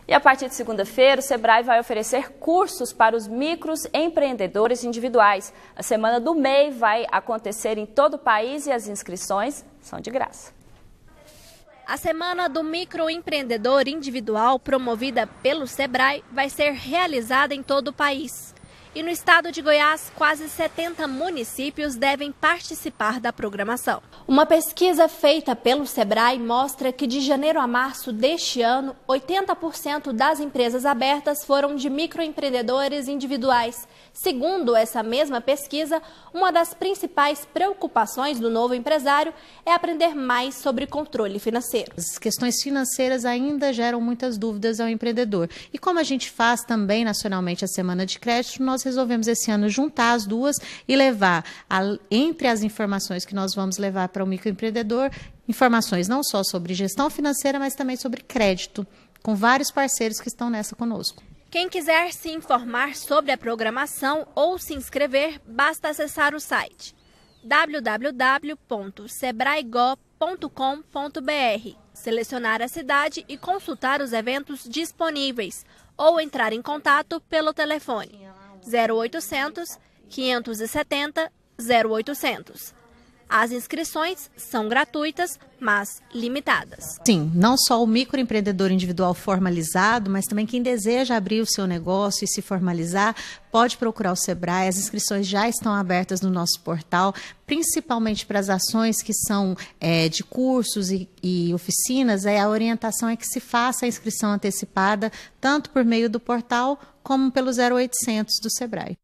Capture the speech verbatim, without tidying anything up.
E a partir de segunda-feira, o Sebrae vai oferecer cursos para os micros empreendedores individuais. A Semana do M E I vai acontecer em todo o país e as inscrições são de graça. A Semana do Microempreendedor Individual, promovida pelo Sebrae, vai ser realizada em todo o país. E no estado de Goiás, quase setenta municípios devem participar da programação. Uma pesquisa feita pelo Sebrae mostra que de janeiro a março deste ano, oitenta por cento das empresas abertas foram de microempreendedores individuais. Segundo essa mesma pesquisa, uma das principais preocupações do novo empresário é aprender mais sobre controle financeiro. As questões financeiras ainda geram muitas dúvidas ao empreendedor. E como a gente faz também nacionalmente a Semana de Crédito, nós resolvemos esse ano juntar as duas e levar, a, entre as informações que nós vamos levar para o microempreendedor, informações não só sobre gestão financeira, mas também sobre crédito, com vários parceiros que estão nessa conosco. Quem quiser se informar sobre a programação ou se inscrever, basta acessar o site w w w ponto sebraego ponto com ponto b r, selecionar a cidade e consultar os eventos disponíveis ou entrar em contato pelo telefone zero oitocentos, quinhentos e setenta, zero oitocentos. As inscrições são gratuitas, mas limitadas. Sim, não só o microempreendedor individual formalizado, mas também quem deseja abrir o seu negócio e se formalizar, pode procurar o Sebrae. As inscrições já estão abertas no nosso portal, principalmente para as ações que são é, de cursos e, e oficinas. É, a orientação é que se faça a inscrição antecipada, tanto por meio do portal, como pelo zero oitocentos do Sebrae.